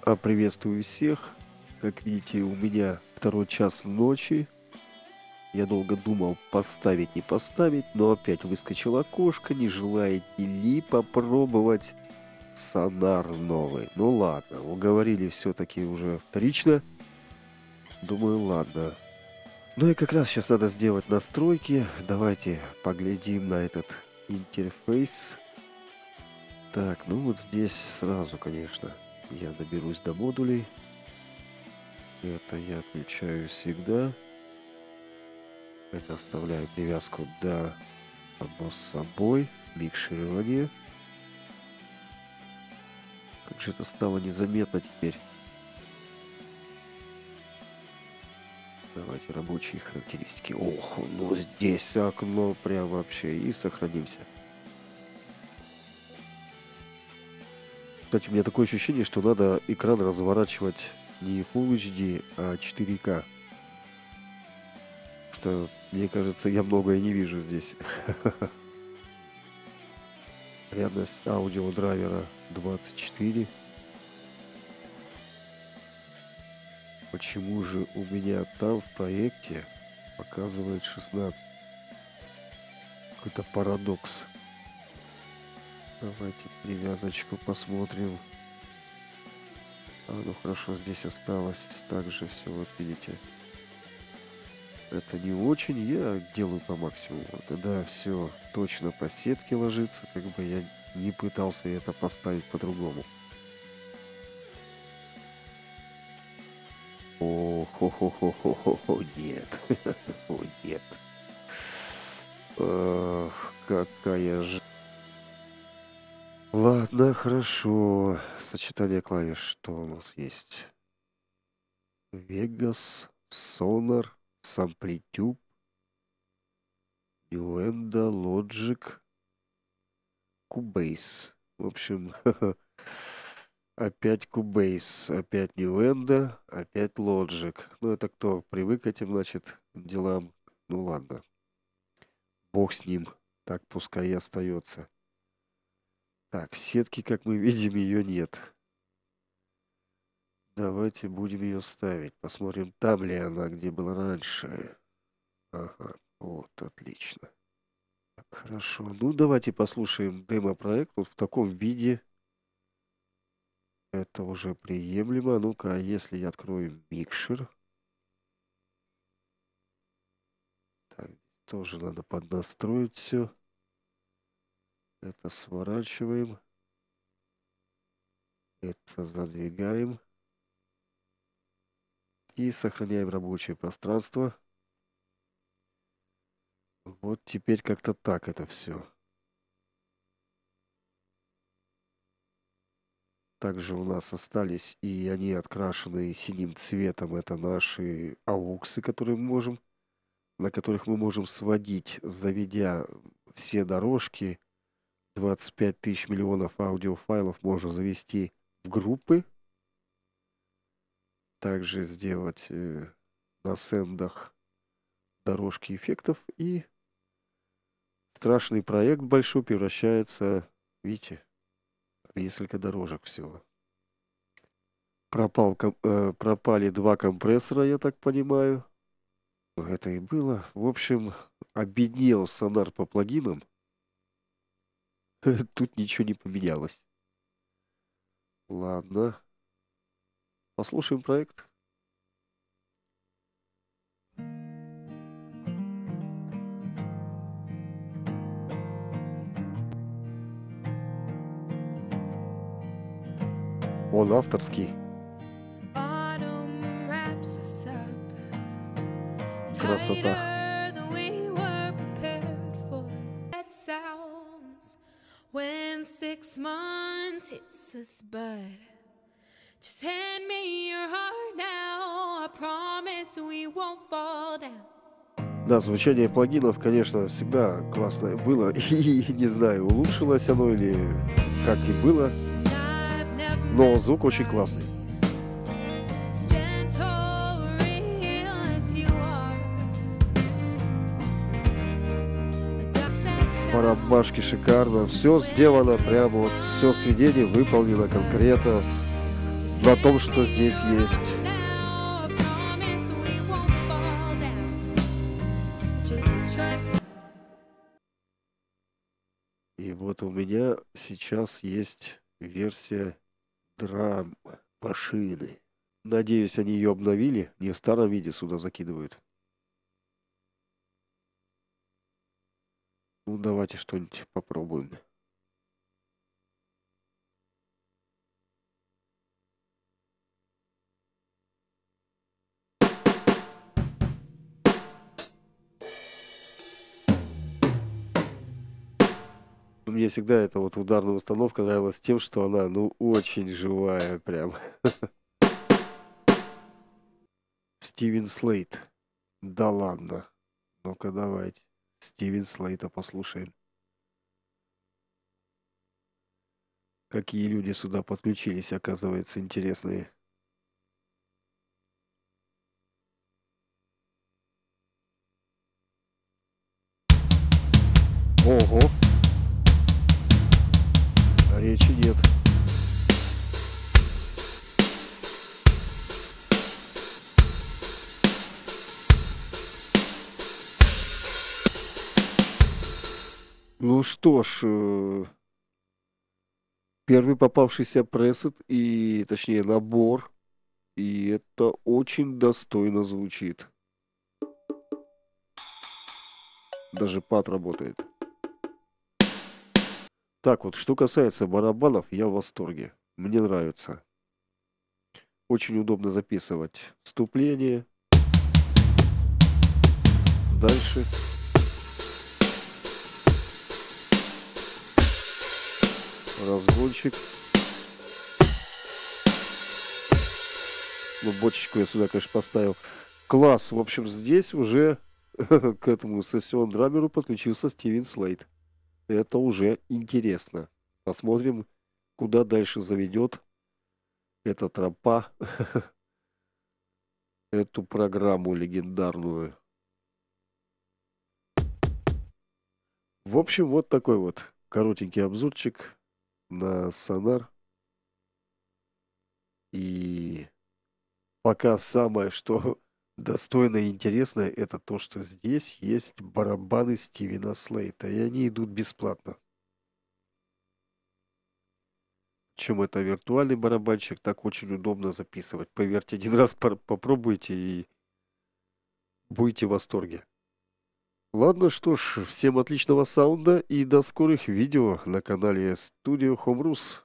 Приветствую всех. Как видите, у меня 2 час ночи. Я долго думал, поставить, не поставить, но опять выскочило окошко. Не желаете ли попробовать сонар новый? Ну ладно, уговорили все-таки уже вторично. Думаю, ладно. Ну и как раз сейчас надо сделать настройки. Давайте поглядим на этот интерфейс. Так, ну вот здесь сразу, конечно, я доберусь до модулей. Это я отключаю всегда. Это оставляю привязку до само собой. Микширование. Как же это стало незаметно теперь. Давайте рабочие характеристики. Ох, ну здесь окно прям вообще. И сохранимся. Кстати, у меня такое ощущение, что надо экран разворачивать не Full HD, а 4К. Что, мне кажется, я многое не вижу здесь. Рядность аудиодрайвера 24. Почему же у меня там в проекте показывает 16? Какой-то парадокс. Давайте привязочку посмотрим. Ну хорошо, здесь осталось также все, вот видите. Это не очень, я делаю по максимуму. Тогда все точно по сетке ложится, как бы я не пытался это поставить по-другому. О, хо-хо-хо-хо-хо, нет. О, нет. Какая же... Ладно, хорошо. Сочетание клавиш, что у нас есть? Vegas, Sonar, Samplitude, Nuendo, Logic, Cubase. В общем, опять Cubase, опять Nuendo, опять Logic. Ну, это кто привык к этим, значит, делам. Ну, ладно. Бог с ним. Так пускай и остается. Так, сетки, как мы видим, ее нет. Давайте будем ее ставить. Посмотрим, там ли она, где была раньше. Ага, вот, отлично. Так, хорошо. Ну, давайте послушаем демо-проект вот в таком виде. Это уже приемлемо. Ну-ка, если я открою микшер. Так, тоже надо поднастроить все. Это сворачиваем. Это задвигаем. И сохраняем рабочее пространство. Вот теперь как-то так это все. Также у нас остались, и они открашены синим цветом. Это наши ауксы, которые мы можем, на которых мы можем сводить, заведя все дорожки. 25 тысяч миллионов аудиофайлов можно завести в группы. Также сделать на сендах дорожки эффектов. И страшный проект большой превращается, видите, в несколько дорожек всего. Пропали 2 компрессора, я так понимаю. Это и было. В общем, обеднел сонар по плагинам. Тут ничего не поменялось. Ладно. Послушаем проект. Он авторский. Красота. When 6 months hits us, bud, just hand me your heart now. I promise we won't fall down. Да, звучание плагинов, конечно, всегда классное было. И не знаю, улучшилось оно или как и было. Но звук очень классный. Барабашки шикарно. Все сделано прямо вот. Все сведение выполнено конкретно. на том, что здесь есть. Now, I promise we won't fall down. Just trust. И вот у меня сейчас есть версия драм-машины. Надеюсь, они ее обновили, не в старом виде сюда закидывают. Ну, давайте что-нибудь попробуем. Мне всегда эта вот ударная установка нравилась тем, что она, ну, очень живая прям. Стивен Слейт. Да ладно. Ну-ка, давайте. Стивен Слейта послушаем. Какие люди сюда подключились, оказывается, интересные. Ого. Речи нет. Ну что ж, первый попавшийся пресет и, точнее, набор, и это очень достойно звучит. Даже пад работает. Так вот, что касается барабанов, я в восторге. Мне нравится. Очень удобно записывать вступление. Дальше. Разгончик. Ну, бочечку я сюда, конечно, поставил. Класс. В общем, здесь уже к этому сессион-драмеру подключился Стивен Слейт. Это уже интересно. Посмотрим, куда дальше заведет эта тропа, эту программу легендарную. В общем, вот такой вот коротенький обзорчик на Sonar. И пока самое, что достойно и интересное, это то, что здесь есть барабаны Стивена Слейта, и они идут бесплатно. Чем это виртуальный барабанщик, так очень удобно записывать. Поверьте, один раз попробуйте и будете в восторге. Ладно, что ж, всем отличного саунда и до скорых видео на канале Studio Home Rus.